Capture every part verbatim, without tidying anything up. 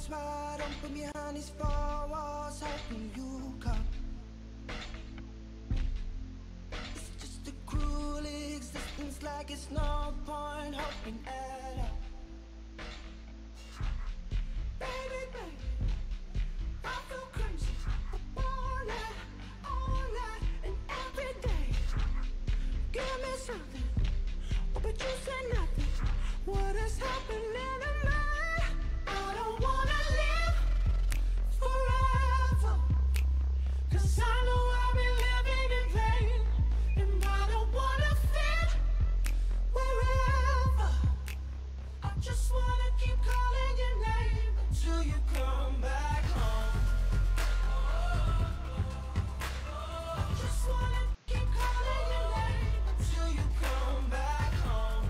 eyes wide open behind these four walls, hoping you come. It's just a cruel existence, like it's no point hoping at all. Baby, baby, I feel crazy all night, all night and every day. Give me something, oh, but you said nothing. What is happening to me? I don't wanna live forever, 'cause I know I've been living in vain. And I don't wanna fit wherever. I just wanna keep calling your name until you come back home. I just wanna keep calling your name until you come back home.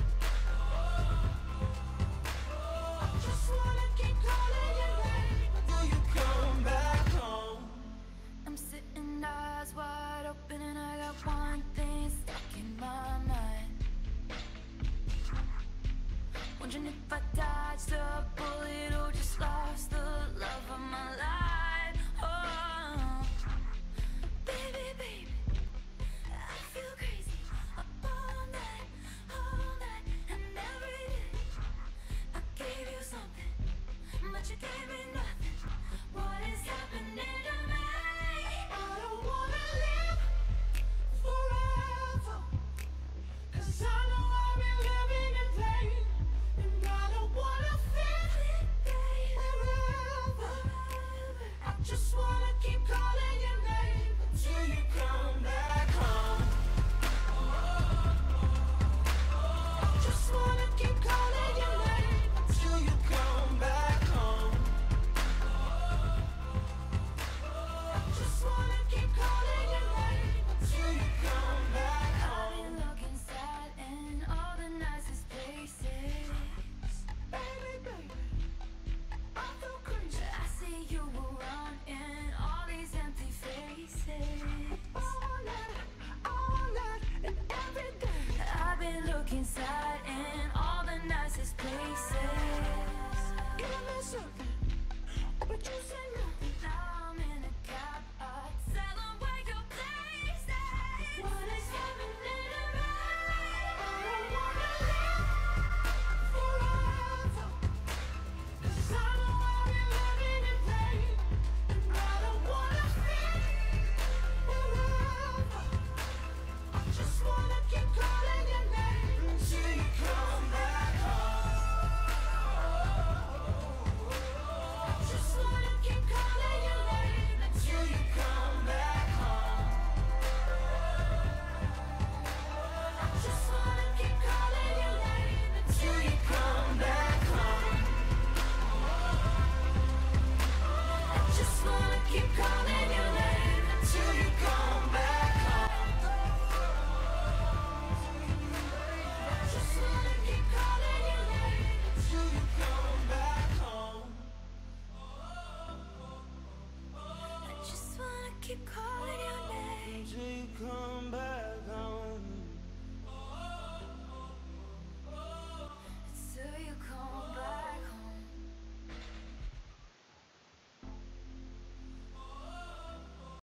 I just wanna keep calling your name until you come back home. I'm sitting eyes wide open and I got one thing stuck in my mind. Wondering if I dodged a bullet or just lost the love of my life. Oh, baby, baby, I feel crazy all night, all night and every day. I gave you something, but you gave me nothing. What is happening to me? I don't wanna live forever, 'cause I know I've been living in vain. And I don't wanna fit wherever. I just wanna keep calling your name until you come back home. I just wanna keep calling your name until you come back home. I just wanna keep calling your name until you come back I've home. been looking sad in all the nicest places. Baby, baby, I feel crazy I see you around in all these empty faces. all night, all night and every day. I've been looking sad in all the nicest places. Give me something, oh, but you said